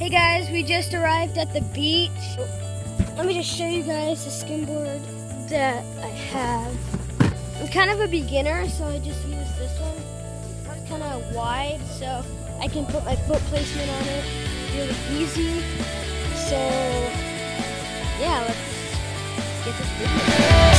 Hey guys, we just arrived at the beach. Let me just show you guys the skimboard that I have. I'm kind of a beginner, so I just use this one. It's kind of wide, so I can put my foot placement on it really easy. So yeah, let's get this video.